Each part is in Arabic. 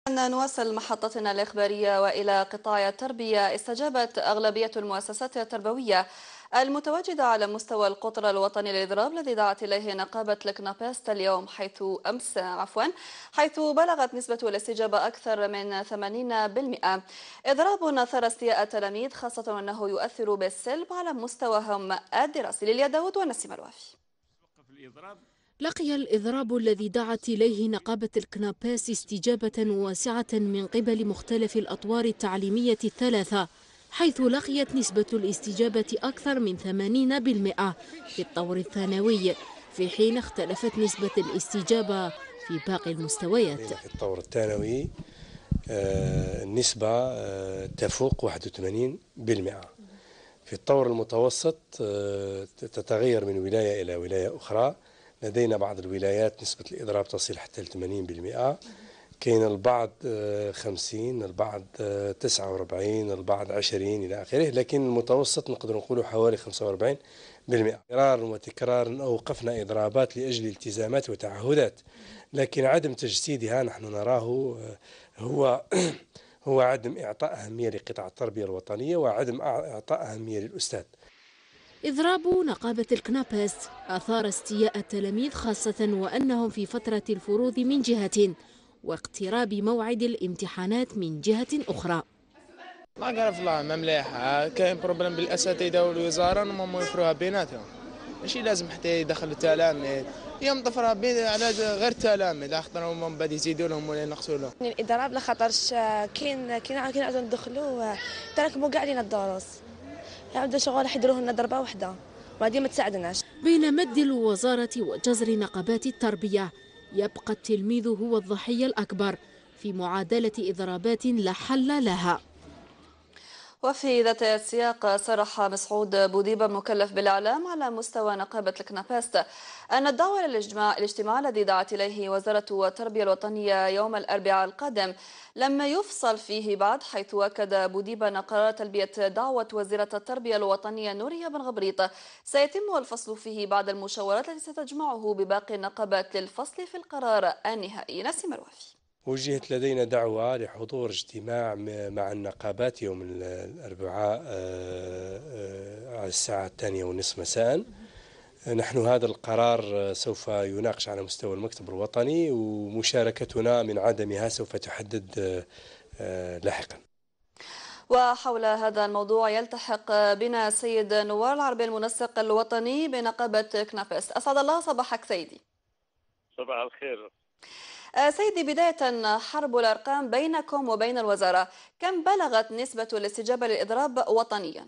نواصل محطتنا الإخبارية وإلى قطاع التربية. استجابت أغلبية المؤسسات التربوية المتواجدة على مستوى القطر الوطني للإضراب الذي دعت إليه نقابة الكنابست اليوم حيث بلغت نسبة الاستجابة أكثر من 80%. إضراب أثار استياء التلاميذ خاصة وأنه يؤثر بالسلب على مستواهم الدراسي. ليليا داود ونسيم الوافي. لقي الإضراب الذي دعت إليه نقابة الكناباس استجابة واسعة من قبل مختلف الأطوار التعليمية الثلاثة، حيث لقيت نسبة الاستجابة أكثر من 80% في الطور الثانوي، في حين اختلفت نسبة الاستجابة في باقي المستويات. في الطور الثانوي النسبة تفوق 81%. في الطور المتوسط تتغير من ولاية إلى ولاية أخرى. لدينا بعض الولايات نسبة الإضراب تصل حتى ل 80%، كاين البعض 50، البعض 49، البعض 20 إلى آخره، لكن المتوسط نقدر نقول حوالي 45%. مرارا وتكرارا أوقفنا إضرابات لأجل التزامات وتعهدات، لكن عدم تجسيدها نحن نراه هو عدم إعطاء أهمية لقطاع التربية الوطنية وعدم إعطاء أهمية للأستاذ. إضراب نقابة الكنابست أثار استياء التلاميذ خاصة وأنهم في فترة الفروض من جهة واقتراب موعد الامتحانات من جهة أخرى. ما قال الله ما مليحة، كاين بروبليم بالأساتذة والوزارة وما يفروها بيناتهم، ماشي لازم حتى يدخلوا التلاميذ يوم ضفرها على غير التلاميذ اخطر هم بعد يزيدوا لهم ولا ينقصوا لهم. الاضراب لخاطرش كاين عاوزين ندخلوا تركبوا كاع علينا الدروس، يعاودوا شغل يحضروا لنا ضربه واحده وهذه ما تساعدناش. بين مد الوزارة وجزر نقابات التربية يبقى التلميذ هو الضحية الأكبر في معادلة إضرابات لا حل لها. وفي ذات السياق صرح مسعود بوديبة مكلف بالإعلام على مستوى نقابة الكنابست أن الدعوة للاجتماع الذي دعت إليه وزارة التربية الوطنية يوم الأربعاء القادم لم يفصل فيه بعد، حيث أكد بوديبة أن قرار تلبية دعوة وزيرة التربية الوطنية نورية بن غبريط سيتم الفصل فيه بعد المشاورات التي ستجمعه بباقي النقابات للفصل في القرار النهائي. نسيم الوافي. وجهت لدينا دعوة لحضور اجتماع مع النقابات يوم الأربعاء على الساعة 2:30 مساء. نحن هذا القرار سوف يناقش على مستوى المكتب الوطني، ومشاركتنا من عدمها سوف تحدد لاحقا. وحول هذا الموضوع يلتحق بنا سيد نوار العربي المنسق الوطني بنقابة كنابست. أسعد الله صباحك سيدي. صباح الخير. سيدي، بداية حرب الأرقام بينكم وبين الوزارة، كم بلغت نسبة الاستجابة للإضراب وطنيا؟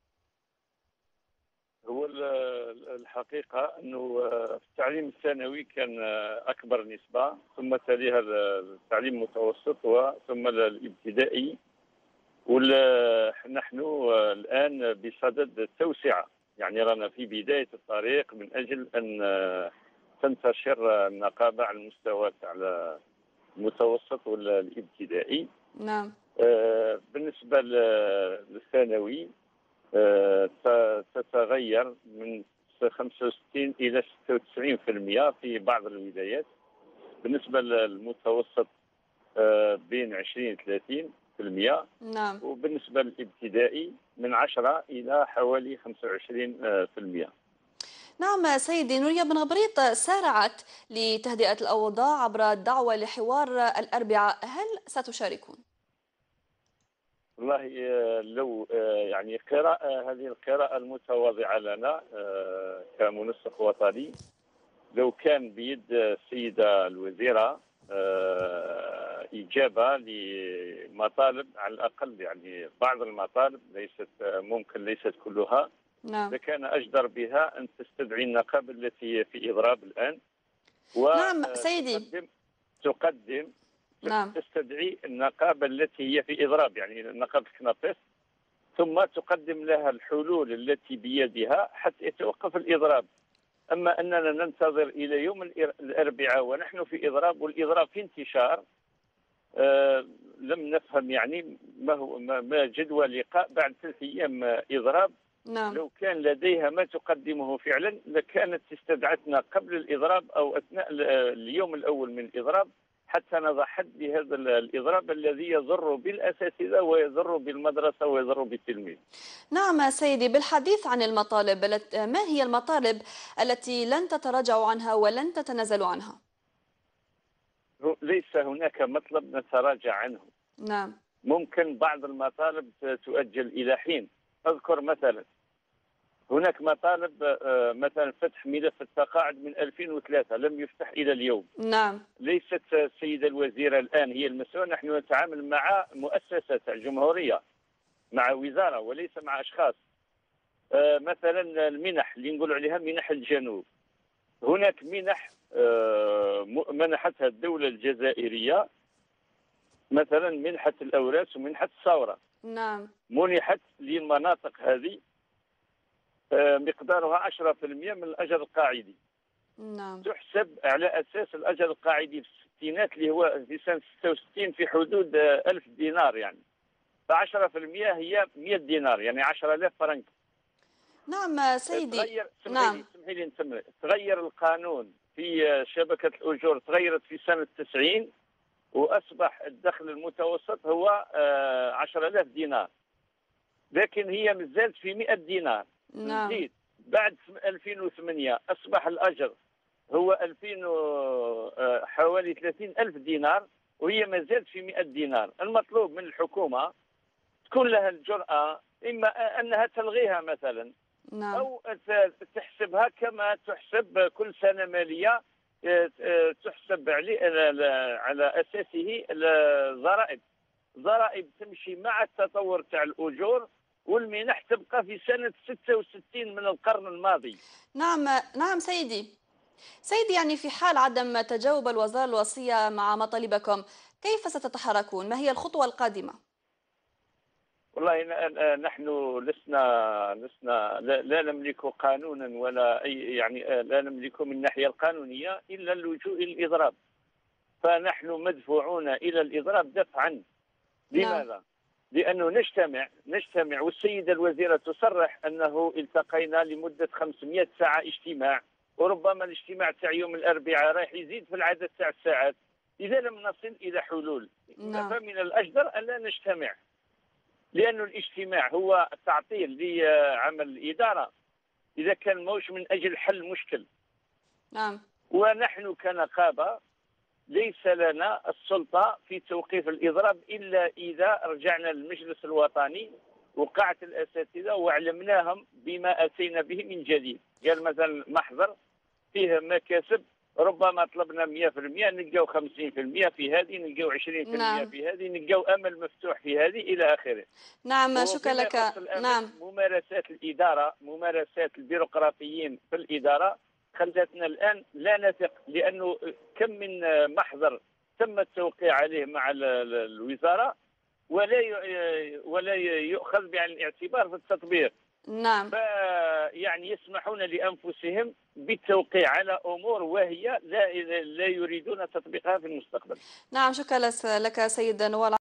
هو الحقيقة أنه في التعليم الثانوي كان أكبر نسبة، ثم تليها التعليم المتوسط وثم الابتدائي، ونحن الآن بصدد التوسعة، يعني رانا في بداية الطريق من أجل أن تنتشر النقابة على المستوى تاع المتوسط والابتدائي. نعم. بالنسبة للثانوي تتغير من 65 إلى 96% في بعض الولايات. بالنسبة للمتوسط بين 20 30%. نعم. وبالنسبة للابتدائي من 10 إلى حوالي 25%. نعم سيدي، نورية بن غبريط سارعت لتهدئة الأوضاع عبر الدعوة لحوار الأربعاء، هل ستشاركون؟ والله لو يعني هذه القراءة المتواضعة لنا كمنسق وطني، لو كان بيد السيدة الوزيرة إجابة لمطالب على الأقل، يعني بعض المطالب ليست كلها. نعم. لكان أجدر بها أن تستدعي النقابة التي في إضراب الآن نعم سيدي. تقدم نعم. تستدعي النقابة التي هي في إضراب، يعني نقابة كنابست، ثم تقدم لها الحلول التي بيدها حتى يتوقف الإضراب. أما أننا ننتظر إلى يوم الأربعاء ونحن في إضراب والإضراب في انتشار، لم نفهم يعني ما جدوى لقاء بعد 3 أيام إضراب. نعم. لو كان لديها ما تقدمه فعلا لكانت استدعتنا قبل الإضراب أو أثناء اليوم الأول من الإضراب حتى نضع حد لهذا الإضراب الذي يضر بالأساتذة ويضر بالمدرسة ويضر بالتلميذ. نعم سيدي، بالحديث عن المطالب، ما هي المطالب التي لن تتراجعوا عنها ولن تتنازلوا عنها؟ ليس هناك مطلب نتراجع عنه. نعم. ممكن بعض المطالب تؤجل إلى حين. أذكر مثلا هناك مطالب مثلا فتح ملف التقاعد من 2003 لم يفتح إلى اليوم. نعم. ليست السيدة الوزيرة الآن هي المسؤولة، نحن نتعامل مع مؤسسة الجمهورية، مع وزارة وليس مع أشخاص. مثلا المنح اللي نقول عليها منح الجنوب، هناك منح منحتها الدولة الجزائرية، مثلا منحة الأوراس ومنحة الثورة. نعم. منحت للمناطق هذه مقدارها 10% من الأجر القاعدي. نعم. تحسب على أساس الأجر القاعدي في الستينات اللي هو في سنة 66 في حدود 1000 دينار يعني. ف10% هي 100 دينار يعني 10,000 فرنك. نعم سيدي. نعم. اسمحي لي نكمل. تغير القانون في شبكة الأجور، تغيرت في سنة 90 وأصبح الدخل المتوسط هو 10,000 دينار، لكن هي مازالت في 100 دينار. نعم. نزيد بعد 2008 أصبح الأجر هو 2000 حوالي 30,000 دينار وهي مازالت في 100 دينار. المطلوب من الحكومة تكون لها الجرأة إما أنها تلغيها مثلا، نعم. أو تحسبها كما تحسب كل سنة مالية، تحسب على أساسه الضرائب. ضرائب تمشي مع التطور تاع الأجور، والمنح تبقى في سنة 66 من القرن الماضي. نعم. نعم سيدي. يعني في حال عدم تجاوب الوزارة الوصية مع مطالبكم، كيف ستتحركون؟ ما هي الخطوة القادمة؟ والله نحن لسنا لا نملك قانونا ولا أي يعني لا نملك من الناحية القانونية إلا اللجوء إلى الإضراب. فنحن مدفوعون إلى الإضراب دفعا. لماذا؟ لأنه نجتمع والسيدة الوزيرة تصرح أنه التقينا لمدة 500 ساعة اجتماع، وربما الاجتماع تاع يوم الأربعاء رايح يزيد في العدد تاع الساعات. إذا لم نصل إلى حلول فمن الأجدر أن لا نجتمع، لأن الاجتماع هو تعطيل لعمل الإدارة إذا كان موش من أجل حل مشكل. نعم. ونحن كنقابة ليس لنا السلطة في توقيف الإضراب إلا إذا رجعنا للمجلس الوطني وقعت الأساتذة وعلمناهم بما أتينا به من جديد. قال مثلا محضر فيه مكاسب ربما طلبنا 100%، نلقاو 50% في هذه، نلقاو 20% نعم. في هذه، نلقاو أمل مفتوح في هذه إلى آخره. نعم شكرا لك. نعم. ممارسات الإدارة، ممارسات البيروقراطيين في الإدارة خلتنا الآن لا نثق، لأنه كم من محضر تم التوقيع عليه مع الوزارة ولا يؤخذ بعين الاعتبار في التطبيق. نعم. يعني يسمحون لأنفسهم بالتوقيع على أمور وهي لا يريدون تطبيقها في المستقبل. نعم شكرا لك سيد نوال.